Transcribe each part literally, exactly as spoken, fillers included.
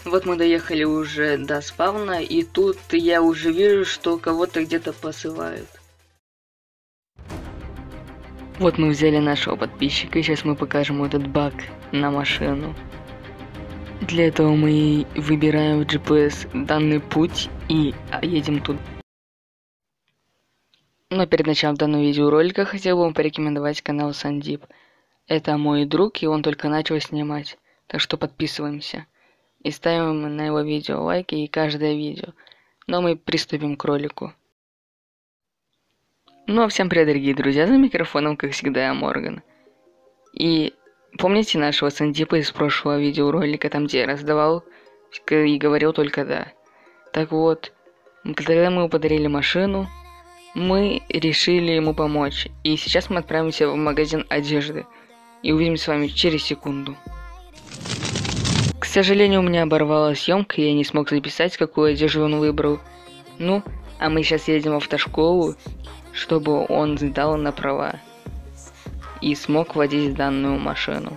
Вот мы доехали уже до спавна, и тут я уже вижу, что кого-то где-то посылают. Вот мы взяли нашего подписчика, и сейчас мы покажем этот баг на машину. Для этого мы выбираем в джи пи эс данный путь и едем туда. Но перед началом данного видеоролика хотел бы вам порекомендовать канал Сандип. Это мой друг, и он только начал снимать, так что подписываемся. И ставим на его видео лайки и каждое видео. Но мы приступим к ролику. Ну а всем привет, дорогие друзья, за микрофоном, как всегда, я Морган. И помните нашего Сандипа из прошлого видеоролика, там где я раздавал и говорил только да. Так вот, когда мы ему подарили машину, мы решили ему помочь. И сейчас мы отправимся в магазин одежды. И увидимся с вами через секунду. К сожалению, у меня оборвалась съемка, и я не смог записать, какую одежду он выбрал. Ну, а мы сейчас едем в автошколу, чтобы он сдал на права и смог водить данную машину.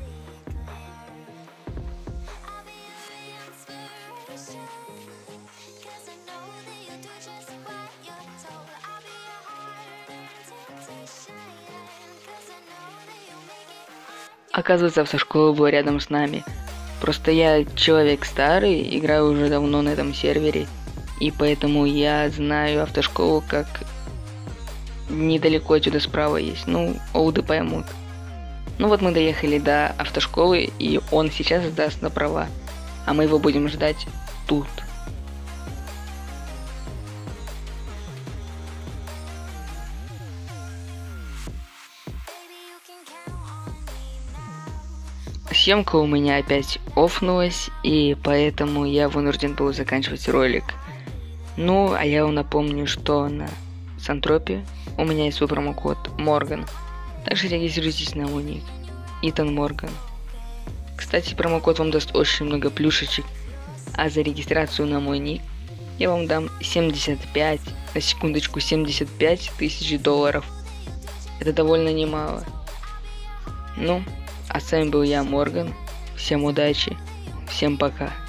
Оказывается, автошкола была рядом с нами. Просто я человек старый, играю уже давно на этом сервере, и поэтому я знаю автошколу как недалеко отсюда справа есть. Ну, олды поймут. Ну вот мы доехали до автошколы, и он сейчас сдаст на права, а мы его будем ждать тут. Съемка у меня опять офнулась, и поэтому я вынужден был заканчивать ролик. Ну, а я вам напомню, что на Сантропе у меня есть свой промокод Морган. Также регистрируйтесь на мой ник Итан Морган. Кстати, промокод вам даст очень много плюшечек, а за регистрацию на мой ник я вам дам семьдесят пять, на секундочку, семьдесят пять тысяч долларов. Это довольно немало. Ну, а с вами был я, Морган. Всем удачи, всем пока.